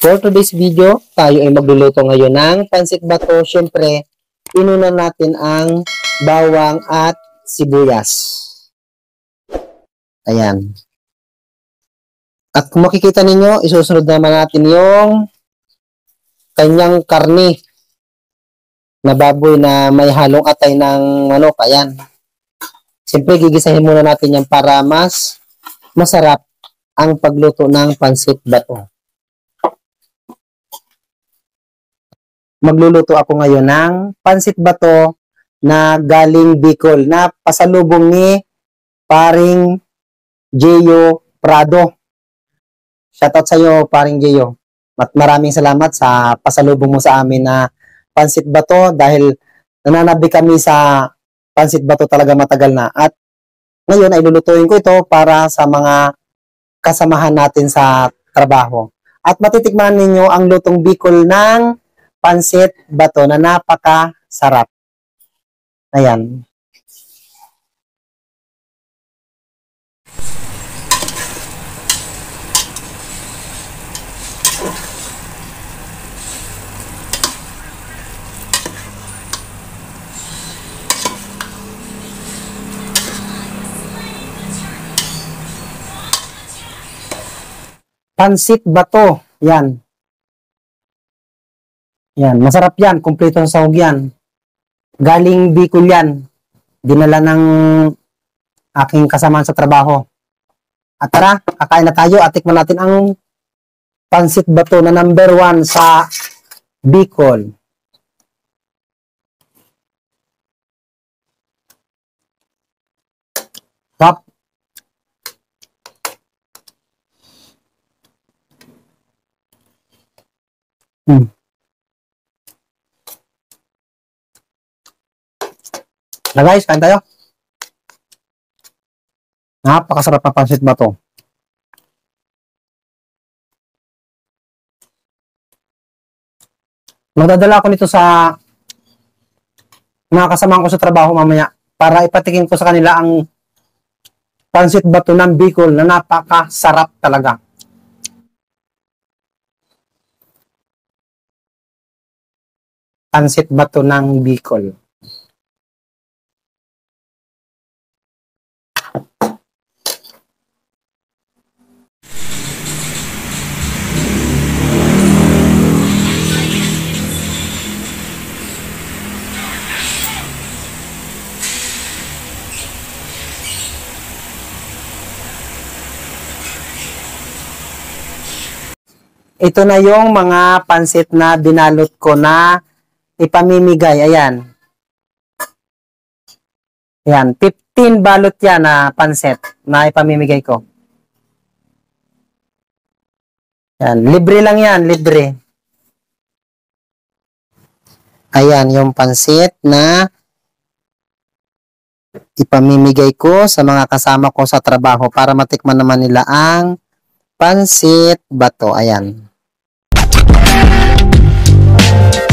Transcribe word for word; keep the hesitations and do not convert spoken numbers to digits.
For today's video, tayo ay magluluto ngayon ng pansit bato. Siyempre, inunan natin ang bawang at sibuyas. Ayan. At kung makikita ninyo, isusunod naman natin yung kanyang karne na baboy na may halong atay ng manok. Ayan. Siyempre, gigisahin muna natin yan para mas masarap ang pagluto ng pansit bato. Magluluto ako ngayon ng pansit bato na galing Bicol na pasalubong ni paring Jeyo Prado. Shoutout sa iyo, paring Jeyo. At maraming salamat sa pasalubong mo sa amin na pansit bato dahil nananabi kami sa pansit bato talaga matagal na. At ngayon ay lulutuin ko ito para sa mga kasamahan natin sa trabaho. At matitikman ninyo ang lutong Bicol ng pansit bato na napaka-sarap. Ayan. Pansit bato. Yan. Yan, masarap yan, kumpleto sa sahog yan. Galing Bicol yan. Dinala ng aking kasamaan sa trabaho. At tara, kakain na tayo at tikman natin ang pansit bato na number one sa Bicol. Sarap. Hmm. Na guys, kain tayo. Napakasarap na pansit bato. Magdadala ako nito sa mga kasamahan ko sa trabaho mamaya para ipatikin ko sa kanila ang pansit bato ng Bicol na napakasarap talaga. Pansit bato ng Bicol. Ito na yung mga pansit na binalot ko na ipamimigay. Ayan. Ayan. fifteen balot yan na pansit na ipamimigay ko. Ayan. Libre lang yan. Libre. Ayan. Yung pansit na ipamimigay ko sa mga kasama ko sa trabaho para matikman naman nila ang pansit bato. Ayan.